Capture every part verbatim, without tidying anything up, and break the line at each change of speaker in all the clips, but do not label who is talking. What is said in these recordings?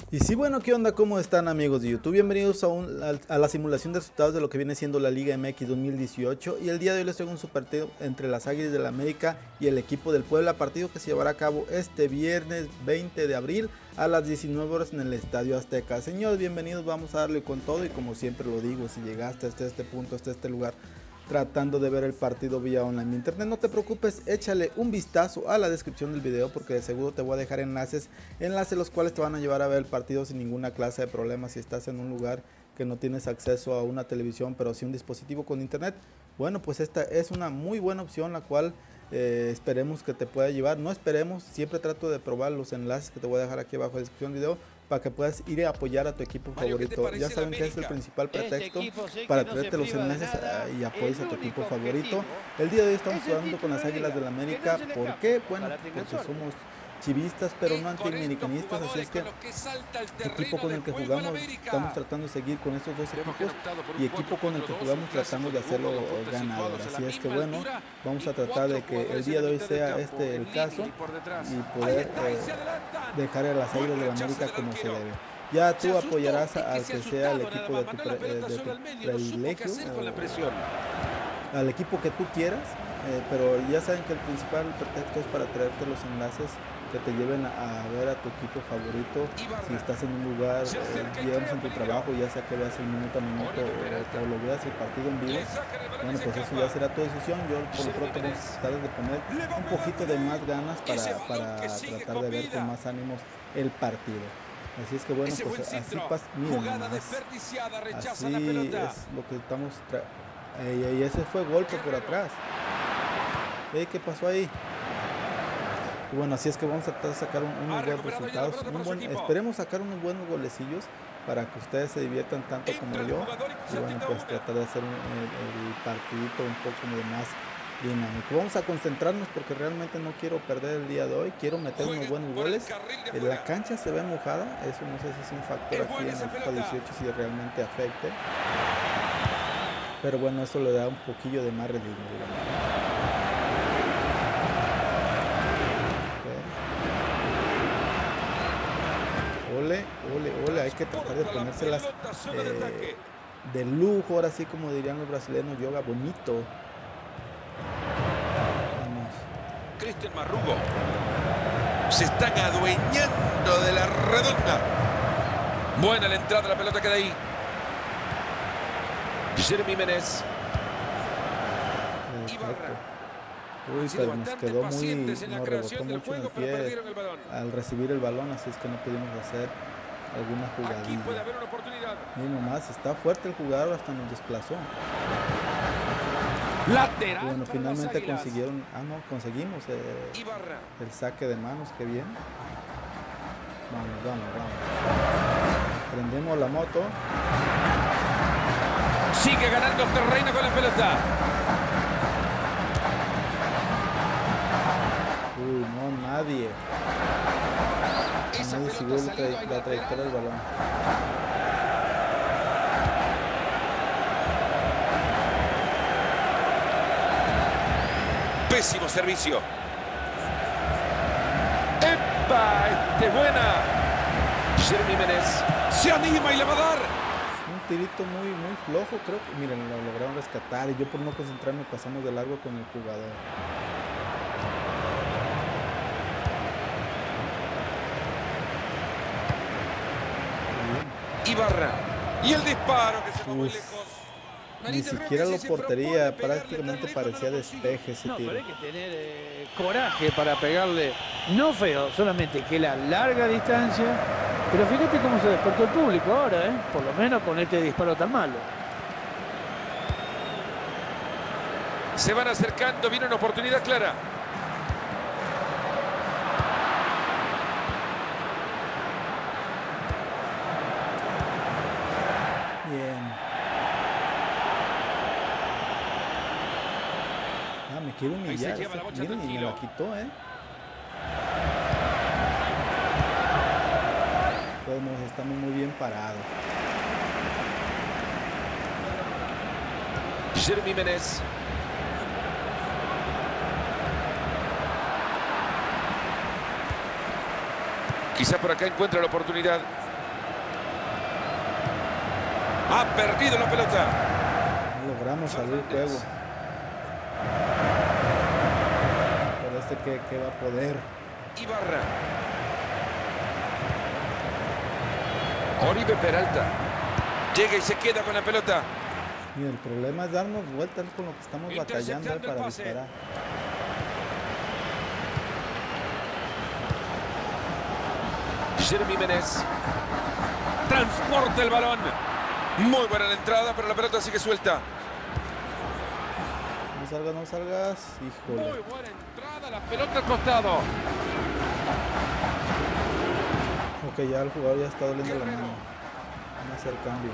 Y sí, bueno, ¿qué onda? ¿Cómo están, amigos de YouTube? Bienvenidos a, un, a, a la simulación de resultados de lo que viene siendo la Liga M X dos mil dieciocho. Y el día de hoy les traigo un super partido entre las Águilas del la América y el equipo del Puebla, partido que se llevará a cabo este viernes veinte de abril a las diecinueve horas en el Estadio Azteca. Señores, bienvenidos, vamos a darle con todo y como siempre lo digo, si llegaste hasta este punto, hasta este lugar, tratando de ver el partido vía online en internet, no te preocupes, échale un vistazo a la descripción del video porque de seguro te voy a dejar enlaces, enlaces los cuales te van a llevar a ver el partido sin ninguna clase de problema. Si estás en un lugar que no tienes acceso a una televisión pero sí un dispositivo con internet, bueno, pues esta es una muy buena opción, la cual eh, esperemos que te pueda llevar. No esperemos, siempre trato de probar los enlaces que te voy a dejar aquí abajo en la descripción del video para que puedas ir a apoyar a tu equipo
Mario,
favorito. Ya saben que es el principal pretexto este para traerte no los enlaces y apoyes a tu equipo favorito. El día de hoy estamos jugando con las Águilas del la América. No ¿Por qué? Bueno, porque somos chivistas pero no antiamericanistas, así es que el equipo con el que jugamos estamos tratando de seguir con estos dos equipos y equipo con el que jugamos tratando de hacerlo ganador. Así es que bueno, vamos a tratar de que el día de hoy sea este el caso y poder eh, dejar a las Águilas de la América como se debe. Ya tú apoyarás al que sea el equipo de tu, pre, de tu predilecto, o al equipo que tú quieras, eh, pero ya saben que el principal pretexto es para traerte los enlaces que te lleven a, a ver a tu equipo favorito. Si estás en un lugar, eh, digamos en tu trabajo, ya sea que veas el minuto a minuto o, o lo veas el partido en vivo, bueno, pues eso ya será tu decisión. Yo por lo pronto voy a tratar de poner un poquito de más ganas para, para tratar de ver con más ánimos el partido. Así es que bueno, pues así pasa, miren, así es lo que estamos y ese fue golpe por atrás. ¿Eh? ¿Qué pasó ahí? Y bueno, así es que vamos a tratar de sacar un, unos buenos resultados, un buen, esperemos sacar unos buenos golecillos para que ustedes se diviertan tanto como yo, y bueno, pues tratar de hacer un, el, el partidito un poco de más dinámico. Vamos a concentrarnos porque realmente no quiero perder el día de hoy, quiero meter unos buenos goles. La cancha se ve mojada, eso no sé si es un factor aquí en el FIFA dieciocho, si realmente afecte, pero bueno, eso le da un poquillo de más ritmo, digamos. Ole, ole, ole, hay que tratar de ponérselas eh, de lujo, ahora sí como dirían los brasileños, yoga bonito. Vamos.
Cristian Marrugo se están adueñando de la redonda. Buena la entrada, la pelota queda ahí. Jeremy Menez.
Uy, pero nos quedó muy, nos rebotó mucho en el pie al recibir el balón, así es que no pudimos hacer alguna jugadilla. Ni nomás, está fuerte el jugador, hasta nos desplazó.
Lateral.
Bueno, finalmente consiguieron, ah no, conseguimos eh, el saque de manos, qué bien. Vamos, vamos, vamos. Prendemos la moto.
Sigue ganando terreno con la pelota.
Uy, no, nadie. Nadie siguió la, tra la trayectoria del balón.
Pésimo servicio. ¡Epa! ¡Este buena! Jeremy Menez se anima y le va a dar.
Un tirito muy, muy flojo, creo que, miren, lo lograron rescatar y yo por no concentrarme pasamos de largo con el jugador.
Ibarra. Y el disparo que se fue muy lejos.
Ni siquiera la portería, prácticamente parecía despeje ese tiro.
No, pero hay que tener eh, coraje para pegarle, no feo, solamente que la larga distancia. Pero fíjate cómo se despertó el público ahora, ¿eh? Por lo menos con este disparo tan malo.
Se van acercando, viene una oportunidad clara.
Me quiero humillar, miren, y me la quitó, eh. Todos estamos muy bien parados.
Jeremy Menez. Quizá por acá encuentra la oportunidad. Ha perdido la pelota.
No logramos abrir juego. Parece que, que va a poder.
Ibarra. Oribe Peralta. Llega y se queda con la pelota.
Y el problema es darnos vuelta con lo que estamos batallando eh, para disparar.
Jeremy Menez. Transporta el balón. Muy buena la entrada, pero la pelota sigue suelta.
No salgas, no salgas. Híjole.
Muy buena entrada, la pelota al costado.
Ok, ya el jugador ya está doliendo la mano. Van a hacer cambios.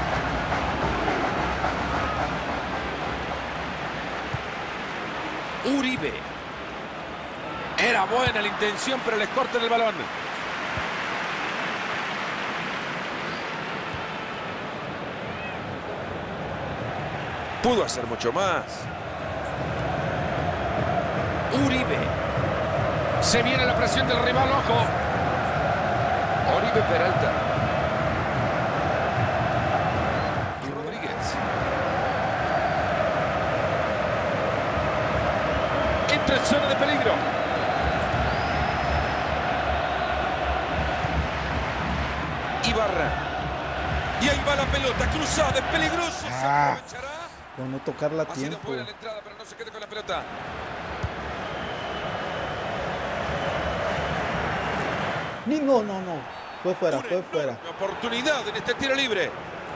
Uribe. Era buena la intención, pero les cortan el balón. Pudo hacer mucho más. Uribe. Se viene la presión del rival, ojo. Oribe Peralta. Rodríguez. Entra en zona de peligro. Ibarra. Y ahí va la pelota cruzada, es peligroso.
Ah.
Se aprovechará.
Por no tocarla a
Ha sido
tiempo.
buena la entrada, pero no se quede con la pelota.
Ni no, no, no. Fue fuera, fue fuera.
Oportunidad en este tiro libre.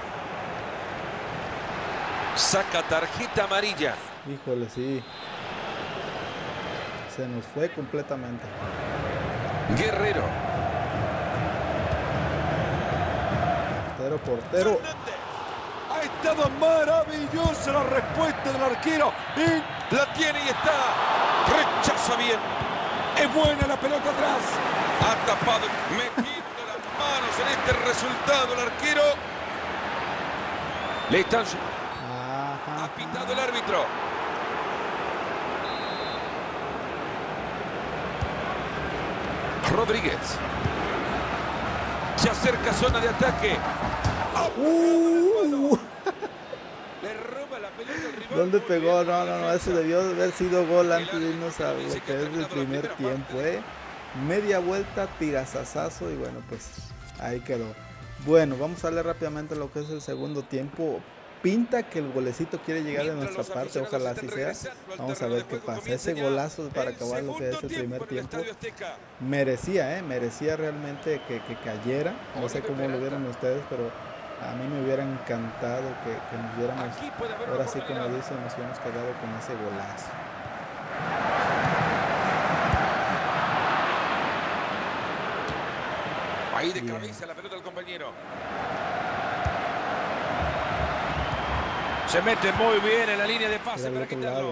Saca tarjeta amarilla.
Híjole, sí. Se nos fue completamente.
Guerrero.
Portero, portero.
Ha estado maravillosa la respuesta del arquero. Y la tiene y está. Rechaza bien. Es buena la pelota atrás. Ha tapado, metiendo las manos en este resultado el arquero. Le están...
Ajá.
Ha pitado el árbitro. Rodríguez. Se acerca zona de ataque.
Uh,
Le roba la pelota al rival.
¿Dónde pegó? No, no, no. Eso debió haber sido gol antes de irnos a lo que es el primer tiempo, ¿eh? Media vuelta, tirazazazo y bueno, pues ahí quedó. Bueno, vamos a leer rápidamente lo que es el segundo tiempo. Pinta que el golecito quiere llegar de nuestra parte, ojalá así sea. Vamos a ver qué pasa. Ese golazo para acabar lo que es el primer tiempo merecía, eh, merecía realmente que, que cayera. No sé cómo lo vieron ustedes, pero a mí me hubiera encantado que, que nos hubiéramos, ahora sí como dicen, nos hubiéramos quedado con ese golazo.
Ahí de cabeza la pelota del compañero. Se mete muy bien en la línea de pase para quitarlo.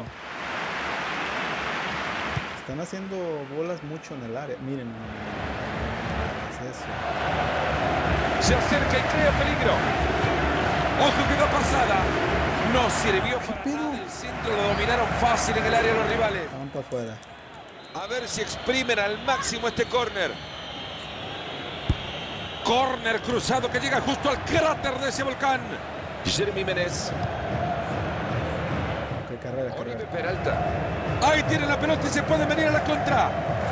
Están haciendo bolas mucho en el área. Miren. ¿Qué es eso?
Se acerca y crea peligro. Ojo que va pasada. No sirvió para nada. El centro lo dominaron fácil en el área los rivales.
Estaban para afuera.
A ver si exprimen al máximo este córner. Córner cruzado que llega justo al cráter de ese volcán. Jeremy Menez.
Qué carrera,
Oribe
carrera.
Peralta. Ahí tiene la pelota y se puede venir a la contra.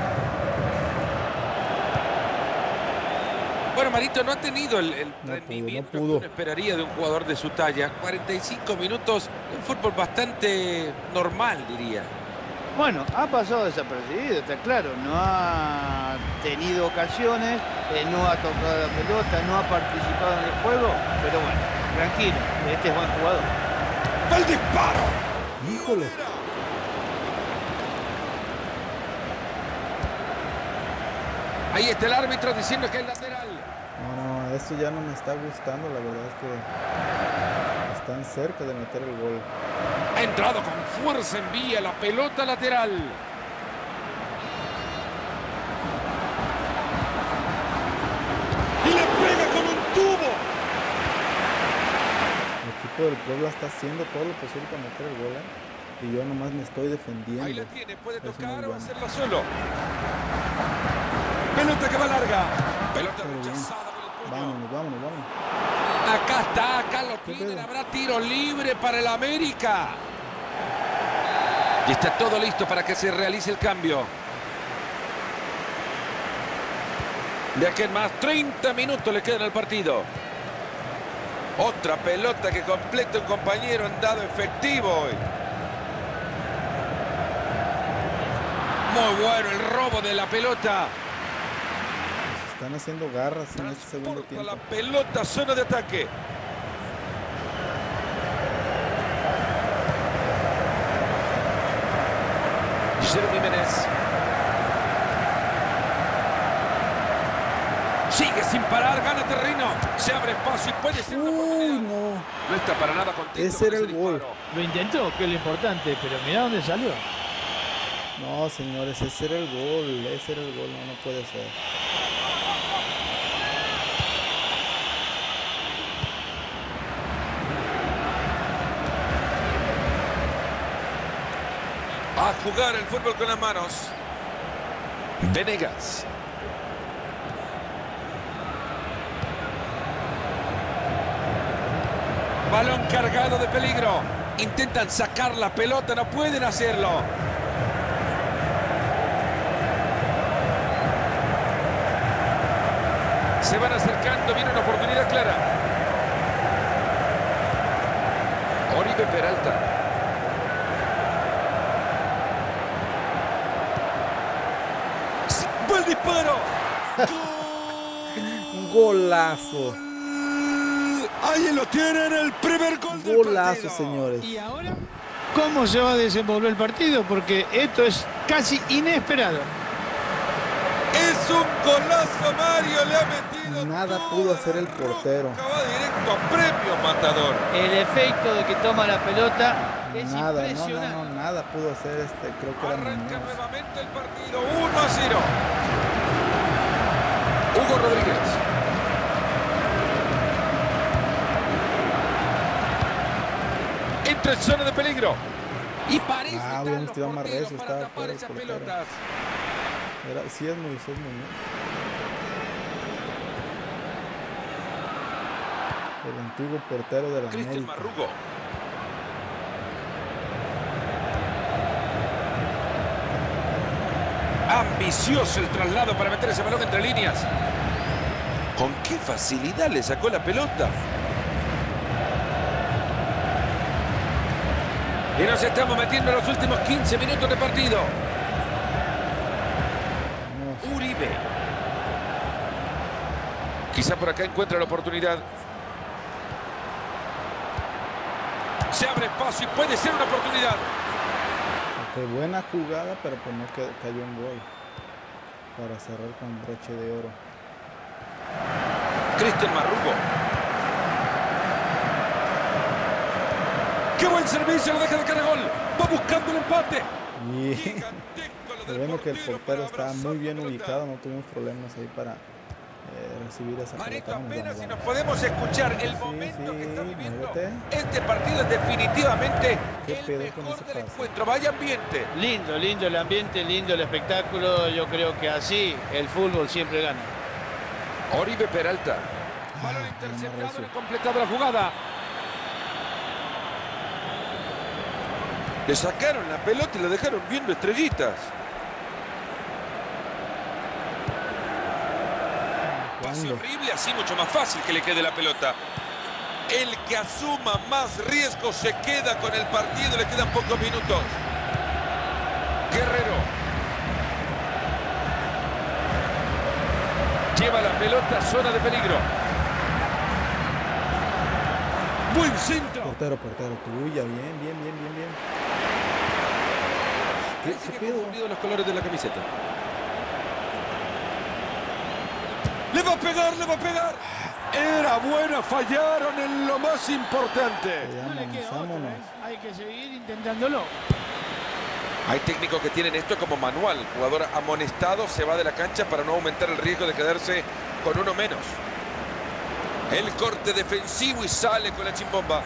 Bueno, Marito no ha tenido el, el
no
rendimiento
pudo, no pudo.
que uno esperaría de un jugador de su talla. cuarenta y cinco minutos, un fútbol bastante normal, diría.
Bueno, ha pasado desapercibido, está claro. No ha tenido ocasiones, eh, no ha tocado la pelota, no ha participado en el juego. Pero bueno, tranquilo, este es buen jugador.
¡El disparo!
¡Híjole!
Ahí está el árbitro diciendo que es lateral.
No, no, esto ya no me está gustando. La verdad es que están cerca de meter el gol.
Ha entrado con fuerza, envía la pelota lateral. Y le pega con un tubo.
El equipo del Puebla está haciendo todo lo posible para meter el gol, ¿eh? Y yo nomás me estoy defendiendo.
Ahí la tiene, puede
Es
tocar
muy
o
bueno.
hacerla solo. Pelota que va larga. Pelota rechazada con el puño.
Vámonos, vámonos, vámonos.
Acá está, acá lo tienen. Habrá tiro libre para el América. Y está todo listo para que se realice el cambio. De aquí en más, treinta minutos le quedan al partido. Otra pelota que completa un compañero en dado efectivo hoy. Muy bueno el robo de la pelota.
Se están haciendo garras en este segundo tiempo.
La pelota, zona de ataque. Guillermo Jiménez. Sigue sin parar, gana terreno. Se abre espacio y puede ser una oportunidad.
No.
No está para nada contento.
Ese era el gol.
Lo intentó, que es lo importante, pero mirá dónde salió.
No, señores, ese era el gol. Ese era el gol, no, no puede ser.
A jugar el fútbol con las manos. Venegas. Balón cargado de peligro. Intentan sacar la pelota, no pueden hacerlo. Se van acercando, viene una oportunidad clara. Oribe Peralta. ¡Buen disparo!
Un golazo.
Ahí lo tienen, el primer gol del
Golazo,
partido.
señores.
¿Y ahora cómo se va a desenvolver el partido? Porque esto es casi inesperado.
Es un golazo, Mario, le ha metido.
Nada
toda
pudo hacer el
la
portero.
roca, va directo a premio, Matador.
El efecto de que toma la pelota es
Nada, no, no,
impresionante.
no, nada pudo hacer este, creo que era
Arranca
Muñoz.
nuevamente el partido, uno a cero. Hugo Rodríguez. Entra en zona de peligro. Y parece
Ah,
que
hubiéramos
están
tirado
los
más
porteros
recio,
para
estaba
tapar
fuera el
esas
portero.
pelotas.
Era, sí es Moisés Muñoz. El antiguo portero de la
Cristian
América.
Marrugo. Ambicioso el traslado para meter ese balón entre líneas. Con qué facilidad le sacó la pelota. Y nos estamos metiendo en los últimos quince minutos de partido.
Vamos.
Uribe. Quizá por acá encuentra la oportunidad. Se abre espacio y puede ser una oportunidad.
Qué buena jugada, pero pues no quedó- cayó un gol. Para cerrar con broche de oro.
Cristian Marrugo. ¡Qué buen servicio! Lo deja de cara gol. Va buscando el empate.
Y
Gigantesco lo del
lo bueno que el
portero
portero
para
estaba
abrazar
muy
la
bien
pelota.
ubicado, no tuvimos problemas ahí para eh, recibir esa
Marito,
pelota. Vamos,
apenas
vamos,
si
vamos.
nos podemos escuchar el
Sí,
momento
sí,
que está viviendo.
muévete.
Este partido es definitivamente
¿Qué
el
pedo con
mejor
ese
del
pase?
encuentro. Vaya ambiente.
Lindo, lindo el ambiente, lindo el espectáculo. Yo creo que así el fútbol siempre gana.
Oribe Peralta. Balón
Ah,
interceptado,
recio.
no ha completado la jugada. Le sacaron la pelota y lo dejaron viendo estrellitas. Pase
¿Cuándo?
horrible, así mucho más fácil que le quede la pelota. El que asuma más riesgo se queda con el partido, le quedan pocos minutos. Guerrero. Lleva la pelota a zona de peligro. Buen centro.
Portero, portero, tuya, bien, bien, bien, bien, bien. ¿Qué,
Parece
qué
que ha
pedo?
confundido los colores de la camiseta. ¡Le va a pegar, le va a pegar! Era buena, fallaron en lo más importante.
Ya,
No le
vámonos,
queda otra,
vámonos.
¿eh? Hay que seguir intentándolo.
Hay técnicos que tienen esto como manual. Jugador amonestado se va de la cancha para no aumentar el riesgo de quedarse con uno menos. El corte defensivo y sale con la chimbomba.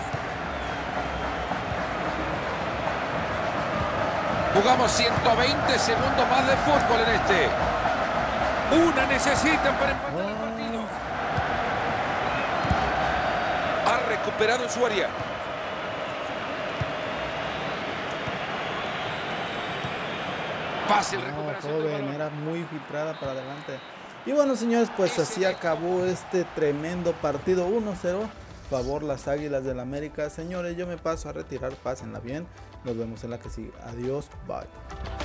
Jugamos ciento veinte segundos más de fútbol en este. Una necesitan para empatar el partido. recuperado en su área. Fácil recuperación.
No, joven, era muy filtrada para adelante. Y bueno, señores, pues así acabó este tremendo partido. uno cero, favor las Águilas del América. Señores, yo me paso a retirar, pásenla bien. Nos vemos en la que sigue. Adiós, bye.